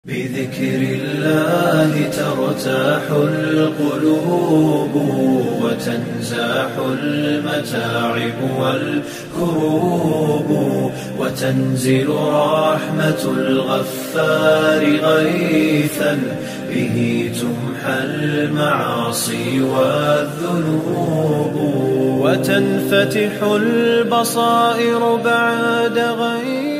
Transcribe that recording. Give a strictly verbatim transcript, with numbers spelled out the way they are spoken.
بذكر الله ترتاح القلوب وتنزاح المتاعب والكروب وتنزل رحمة الغفار غيثا به تمحى المعاصي والذنوب وتنفتح البصائر بعد غيث